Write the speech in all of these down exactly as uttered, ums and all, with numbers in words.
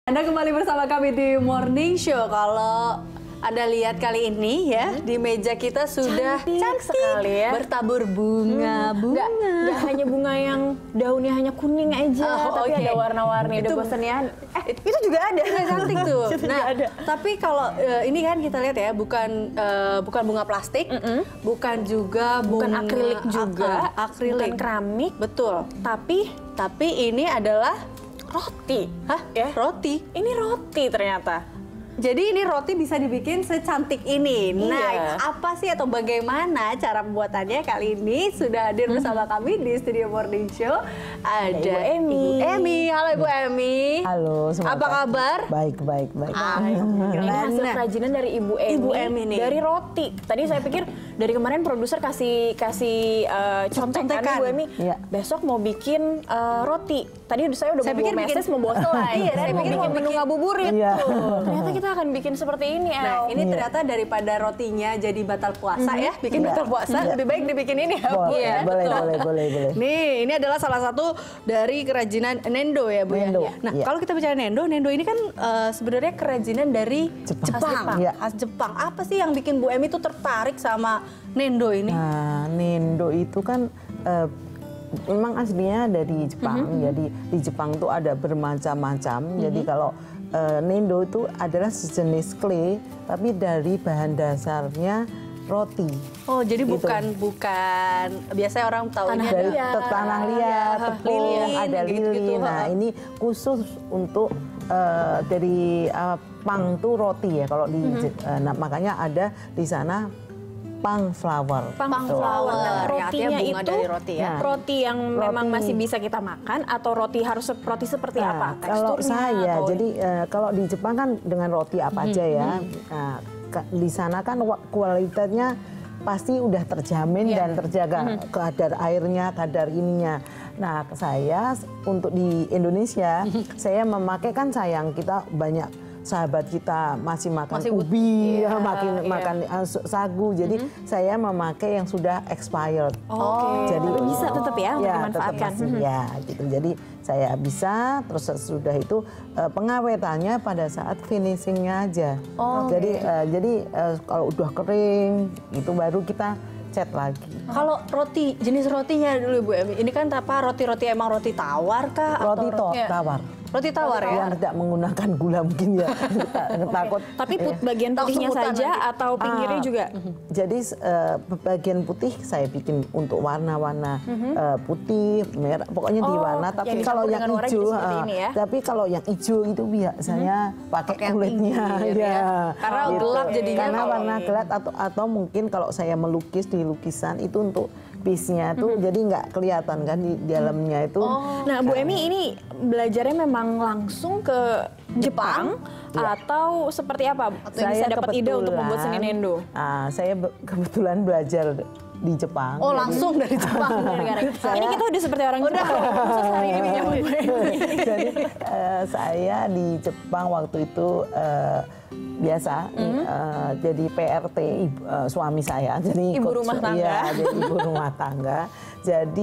Anda kembali bersama kami di Morning Show. Kalau Anda lihat kali ini ya, hmm. di meja kita sudah cantik, cantik sekali ya. Bertabur bunga, hmm. bunga. Gak, gak hanya bunga yang daunnya hanya kuning aja, oh, tapi okay. ada warna-warni. Udah bosan ya? Eh, itu juga ada. Cantik tuh. Nah, ada. tapi kalau uh, ini kan kita lihat ya, bukan uh, bukan bunga plastik, mm -mm. bukan juga bunga, bukan akrilik juga, uh, akrilik, bukan keramik. Betul. Tapi, tapi ini adalah roti. Hah? Ya? Roti? Ini roti ternyata. Jadi ini roti bisa dibikin secantik ini. Iya. Nah, apa sih atau bagaimana cara pembuatannya? Kali ini sudah hadir bersama hmm. kami di Studio Morning Show. Ada Ibu Emi. Ibu Emi. Halo Ibu Emi. Halo, apa kabar? Baik, baik, baik. Ini hasil kerajinan dari Ibu Emi. Ibu Emi nih. Dari roti. Tadi saya pikir dari kemarin produser kasih kasih uh, contekan Ibu Emi. Ya. Besok mau bikin uh, roti. Tadi saya udah saya mau pikir bawa message, bikin, mau bawa selai. Iya, saya pikir mau menu ngabuburit. Iya. Ternyata kita akan bikin seperti ini, El. Nah, ini iya. ternyata daripada rotinya jadi batal puasa mm-hmm. ya, bikin iya. batal puasa, iya. lebih baik dibikin ini ya, Bu. Boleh, Ya, boleh, betul. boleh, boleh, boleh. Nih, ini adalah salah satu dari kerajinan Nendo ya, Bu Nendo, ya. Nah, iya. kalau kita bicara Nendo, Nendo ini kan uh, sebenarnya kerajinan dari Jepang. Jepang. Khas Jepang. Iya. Khas Jepang. Apa sih yang bikin Bu Emi tuh tertarik sama Nendo ini? Nah, Nendo itu kan uh, memang aslinya dari Jepang. Mm-hmm. Jadi di Jepang tuh ada bermacam-macam. Mm-hmm. Jadi kalau uh, Nendo itu adalah sejenis clay, tapi dari bahan dasarnya roti. Oh, jadi gitu. bukan bukan biasanya orang tahu tanah dari liat, tanah liat, tepung, lilin, ada lilin. gitu-gitu. Nah, ini khusus untuk uh, dari uh, pang tuh roti ya. Kalau di Mm-hmm. uh, nah, makanya ada di sana pang flower. Pang Betul. flower. Dan rotinya bunga itu dari roti ya. Nah, roti yang roti. memang masih bisa kita makan atau roti harus roti seperti Nah, apa? kalau Teksturnya saya, atau... jadi uh, kalau di Jepang kan dengan roti apa aja ya. Nah, di sana kan kualitasnya pasti udah terjamin yeah. dan terjaga mm-hmm. kadar airnya, kadar ininya. Nah, saya untuk di Indonesia, saya memakai kan sayang kita banyak sahabat kita masih makan masih ubi, yeah, ya, makin yeah. makan uh, sagu. Jadi mm-hmm. saya memakai yang sudah expired. Oh, okay. Jadi tapi bisa tetap ya untuk ya, dimanfaatkan. Tetap masih, mm-hmm. ya, gitu. Jadi saya bisa, terus sudah itu uh, pengawetannya pada saat finishingnya aja. Oh, jadi okay. uh, jadi uh, kalau udah kering itu baru kita cat lagi. Kalau roti, jenis rotinya dulu Bu Emi, ini kan apa roti-roti emang roti tawar kah? Roti atau to, tawar. Roti tawar ya? Yang tidak menggunakan gula mungkin ya. Okay. Takut. Tapi put, bagian putihnya saja nanti. Atau pinggirnya ah, juga? Jadi uh, bagian putih saya bikin untuk warna-warna mm-hmm. uh, putih, merah, pokoknya oh, di warna. Tapi yang kalau yang hijau, uh, ya? tapi kalau yang hijau itu biasanya mm-hmm. pakai kulitnya, pinggir, ya. ya. Karena gitu. gelap jadinya. Karena kalau warna gelap atau atau mungkin kalau saya melukis di lukisan itu untuk piece-nya tuh mm-hmm. jadi nggak kelihatan kan di dalamnya itu. Oh. Nah, Bu Emi ini belajarnya memang langsung ke Jepang, Jepang ya. Atau seperti apa? Atau bisa dapat ide untuk membuat seni Nendo? Uh, saya kebetulan belajar di Jepang. Oh, jadi, langsung dari Jepang. Saya, ini kita udah seperti orang Jepang. Khusus hari ini menyambut. Jadi uh, saya di Jepang waktu itu uh, biasa mm-hmm. uh, jadi P R T ibu, uh, suami saya. Jadi ibu rumah tangga. Ya, jadi ibu rumah tangga. Jadi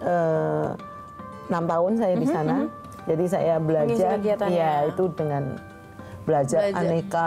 uh, enam tahun saya di sana. Mm-hmm. Jadi saya belajar, ya itu dengan belajar, belajar. aneka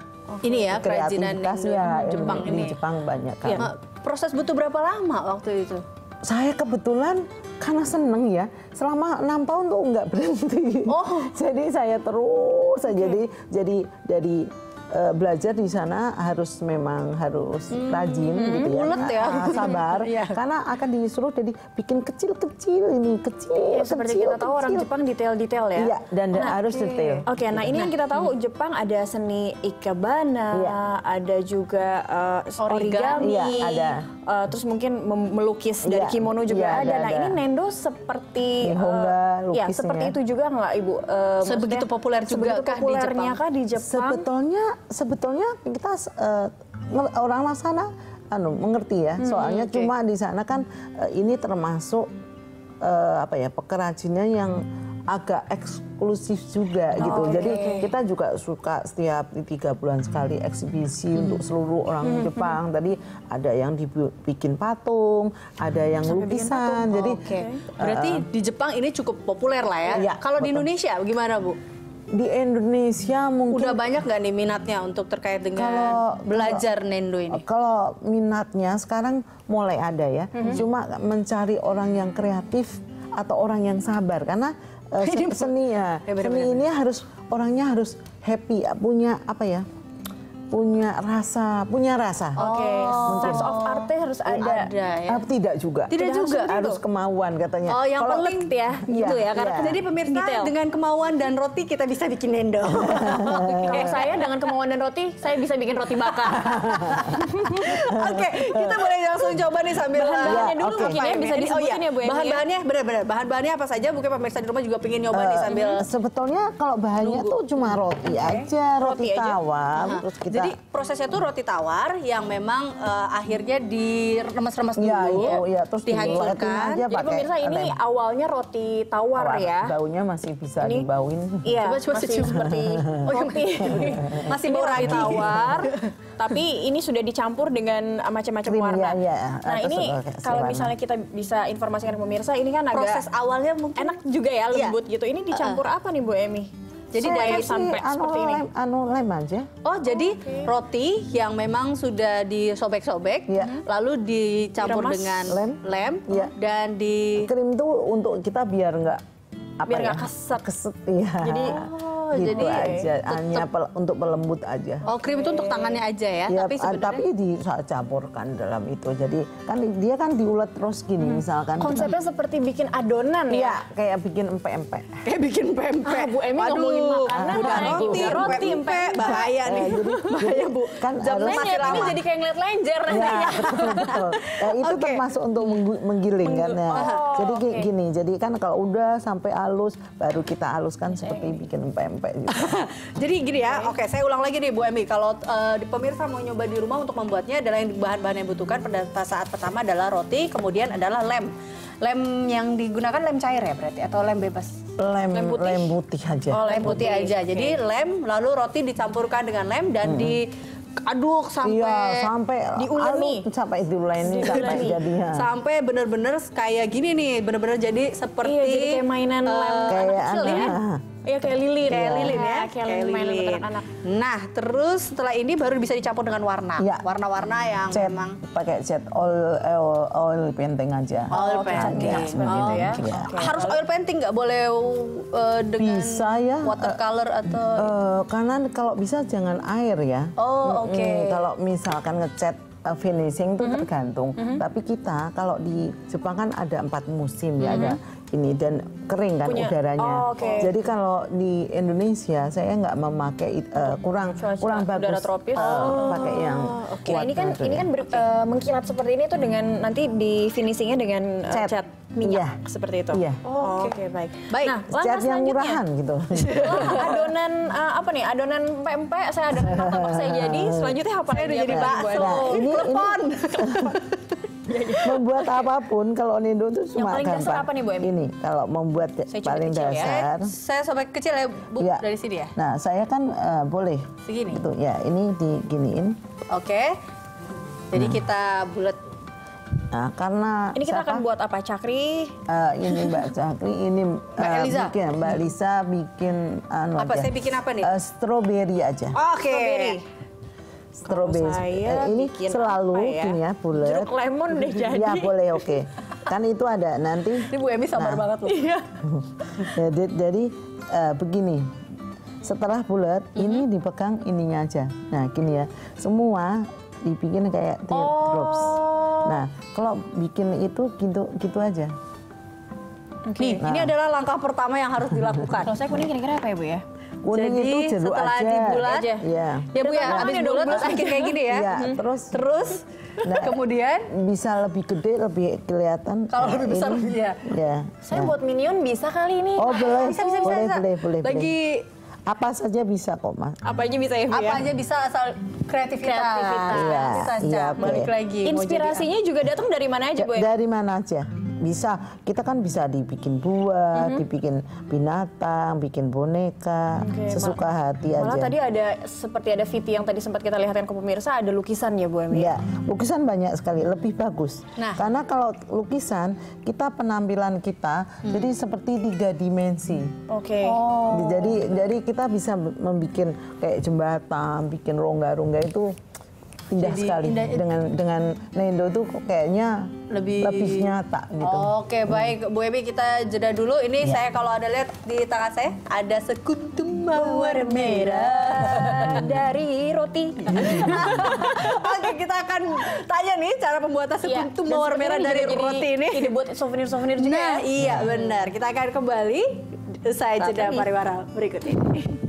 ini ya kerajinan ya, Jepang di ini. Di Jepang banyak kan. Ya, proses butuh berapa lama waktu itu? Saya kebetulan karena seneng ya, selama enam tahun tuh nggak berhenti. Oh, jadi saya terus okay. jadi jadi dari uh, belajar di sana harus memang harus hmm. rajin hmm. gitu ya, ulet ya. Uh, sabar, yeah. karena akan disuruh jadi bikin kecil-kecil ini kecil. Ya, kecil seperti kita tahu kecil. orang Jepang detail-detail ya. Iya, dan nah, harus okay. detail. Oke, okay, nah ini nah. yang kita tahu Jepang ada seni ikebana, iya. ada juga uh, origami, iya, ada. Uh, terus mungkin melukis iya. dari kimono juga iya, ada. ada. Nah ini Nendo seperti Nihonga, uh, ya seperti itu juga nggak Ibu? Uh, sebegitu populer juga kah di Jepang? Kah di Jepang? Sebetulnya sebetulnya kita uh, orang sana anu mengerti ya, hmm, soalnya okay. cuma di sana kan uh, ini termasuk uh, apa ya pekerjanya yang agak eksklusif juga oh, gitu. Okay. Jadi kita juga suka setiap tiga bulan sekali eksibisi hmm. untuk seluruh orang hmm. Jepang. Tadi ada yang dibikin patung, ada yang sampai lukisan. Oh, jadi okay. berarti uh, di Jepang ini cukup populer lah ya. Iya, kalau di Indonesia gimana Bu? di Indonesia mungkin udah banyak nggak nih minatnya untuk terkait dengan Kalau- belajar Nendo ini? kalau minatnya sekarang mulai ada ya. Cuma mencari orang yang kreatif atau orang yang sabar karena eh, se- seni ya, Ya, benar, seni benar, ini harus orangnya harus happy, punya apa ya? Punya rasa, punya rasa. Oke, sense of art-nya harus ada. Ada ya. Ah, tidak juga. Tidak juga. Harus kemauan katanya. Oh, yang Kalau- penting ya, Iya, gitu ya. Karena iya. jadi pemirsa Detail. dengan kemauan dan roti kita bisa bikin Nendo. Kalau saya dengan kemauan dan roti, saya bisa bikin roti bakar. Oke, kita boleh langsung coba nih sambil Bahan-bahannya Ya, dulu oke. mungkin ya bisa Ini, oh disebutin iya, ya Bu Emi ya. bahan-bahannya benar-benar bahan-bahannya apa saja? Mungkin pemirsa di rumah juga pengen nyoba nih sambil Eh, sebetulnya kalau bahannya tuh cuma roti aja, roti, Roti aja. tawar, Aha. terus kita Jadi prosesnya tuh roti tawar yang memang eh, akhirnya diremes-remes dulu, ya itu ya terus dibuletin dihancurkan. aja Jadi pakai pemirsa ini lem. awalnya roti tawar, Tawar. ya. Baunya masih bisa Ini- dibauin. Iya, Coba, coba masih cium. seperti roti. Masih Ini bau roti ragi. tawar, tapi ini sudah dicampur dengan macam-macam Krim, warna. ya, ya. Nah Atas ini pakai kalau sewarna. misalnya kita bisa informasikan ke pemirsa, ini kan agak Proses awalnya mungkin enak juga ya, Iya. lembut gitu. Ini dicampur apa nih Bu Emi? Jadi Saya dari kasih sampai anu seperti ini. lem, anu lem aja. Oh, jadi roti yang memang sudah disobek-sobek, Iya. lalu dicampur Diremas. dengan Lem. lem, Iya. dan di Krim itu untuk kita biar nggak apa Biar ya? nggak keset. Keset ya. Jadi, oh, gitu jadi aja, hanya pel- untuk pelembut aja. oh krim itu untuk tangannya aja ya, Ya, tapi ah, sebenarnya tapi dicampurkan dalam itu. Jadi kan dia kan diulet terus gini misalkan. konsepnya seperti bikin adonan Iya, ya. kayak bikin empek-empek. kayak bikin pempek. Ah, Bu Emi Waduh, ngomongin makanan, udah naik roti, udah roti, roti, empek, bahaya nih. Eh, jadi- bahaya Bu. kan Jam harus- masih Saya ini lama. jadi kayak ngeliat lenjer Ya, nantinya. betul, betul. Nah, itu Oke. termasuk untuk menggu- menggiling kan ya. Oh, jadi kayak oke. gini, jadi kan kalau udah sampai halus, baru kita haluskan seperti bikin empek-empek gitu. Jadi gini ya, oke saya ulang lagi nih Bu Emi, kalau eh, di pemirsa mau nyoba di rumah untuk membuatnya adalah yang bahan-bahan yang dibutuhkan pada saat pertama adalah roti, kemudian adalah lem. Lem yang digunakan lem cair ya berarti atau lem bebas? Lem, Lem putih? lem putih aja. Oh, Lem putih aja. Jadi lem lalu roti dicampurkan dengan lem dan diaduk sampai Iya, sampai diuleni. halus, sampai diuleni sampai Diuleni. jadinya. sampai bener-bener kayak gini nih, bener-bener jadi seperti Iya, jadi kayak mainan eh, lem kayak anak kecil ya. anak. Iya, kayak lilin. kayak Iya. lilin ya, Kayak, kayak mainan lilin. buat anak-anak. Nah, terus setelah ini baru bisa dicampur dengan warna. Iya. Warna-warna yang Cat, memang pakai cat oil, oil, oil painting aja. oil Oke, painting. cantik seperti itu ya. Iya. Oke. Harus oil painting nggak boleh uh, dengan Bisa ya, watercolor atau Eh, karena kalau bisa jangan air ya. Oh, oke. Mm, kalau misalkan ngecat uh, finishing itu tergantung. Tapi kita kalau di Jepang kan ada empat musim ya, ada ini dan kering kan Punya- udaranya. oh, oke. Jadi kalau di Indonesia saya nggak memakai uh, kurang Cuaca kurang udara bagus tropis. uh, pakai yang Oke, kuat ini kan gitu ini ya. kan ber- eh, mengkilat seperti ini tuh dengan nanti di finishingnya dengan eh, Cat. cat minyak Iya. seperti itu. Iya. Oh, Oke, baik. Baik, Nah, langkah cat yang selanjutnya. murahan gitu. Setelah adonan eh, apa nih? Adonan pempek, saya adonan martabak saya jadi. Selanjutnya apa? Saya lagi udah ya, jadi Bu? bakso. Nah, ini- Telepon. Membuat apapun kalau Nendo itu cuma paling dasar gampang. apa nih, Bu Emi? Ini kalau membuat Saya coba paling kecil ya. dasar. Saya sobek kecil ya, Bu, Ya. dari sini ya. Nah, saya kan eh, boleh. Segini. Gitu. Ya, ini diginiin. Oke. Jadi kita bulat. Nah, karena Ini kita siapa? akan buat apa? Cakri. Eh, ini Mbak Cakri, ini Mbak eh, Eliza. bikin Mbak Lisa bikin anu Apa? aja. Saya bikin apa nih? Eh, strawberry aja. Oke. Strawberry. Strawberry. Kalau saya Eh, ini bikin selalu apa ya? gini ya, bulat. Jeruk lemon deh jadi. Ya, boleh, oke. Kan itu ada nanti. Ini Bu Emi sabar Nah. banget loh. Iya. jadi jadi eh, begini. Setelah bulat, ini dipegang ininya aja. Nah, gini ya. Semua dibikin kayak teardrops. Nah, kalau bikin itu gitu gitu aja. Nih, ini adalah langkah pertama yang harus dilakukan. Kalau saya kuning kira-kira apa ya, Bu ya? Kuning Jadi itu jeruk setelah aja. dibulat, Aja. Iya. Ya Bu ya, Udah habis tangan ya, bulat dong, terus bikin kayak gini ya. Iya, terus Terus Nah, kemudian bisa lebih gede, lebih kelihatan. kalau Nah, lebih besar ini- lebih ya. Ya. Saya ya. buat minion bisa kali ini. Oh, boleh. Bisa bisa bisa. boleh, bisa. boleh, boleh, Lagi boleh. Apa saja bisa kok, Mas. Apa aja bisa ya, Bu apa ya? aja bisa asal kreativitas. Kreativitas. Iya, Bisa, iya, Ca. Balik boleh. lagi. mau jadi Inspirasinya juga datang dari mana aja, Bu? Ja- ya? Dari mana aja? bisa, kita kan bisa dibikin buah, mm-hmm. dibikin binatang, bikin boneka, okay, sesuka mal hati malah aja. Malah tadi ada seperti ada V T yang tadi sempat kita lihatkan ke pemirsa, ada lukisan ya Bu Emi? Ya, lukisan banyak sekali, lebih bagus. Nah. Karena kalau lukisan kita penampilan kita hmm. jadi seperti tiga dimensi. Oke. Okay. Oh. Jadi jadi kita bisa membuat kayak jembatan, bikin rongga-rongga itu indah Jadi, sekali indah, dengan dengan Nendo tuh kayaknya lebih lebih nyata gitu. Oke, baik Bu Emi, kita jeda dulu. Ini ya. Saya kalau ada lihat di tangan saya ada sekuntum mawar merah dari roti. Oke, kita akan tanya nih cara pembuatan sekuntum ya, mawar merah dari roti ini. Ini buat souvenir-souvenir juga. Nah, ya? iya benar. Kita akan kembali usai jeda pariwara berikut ini.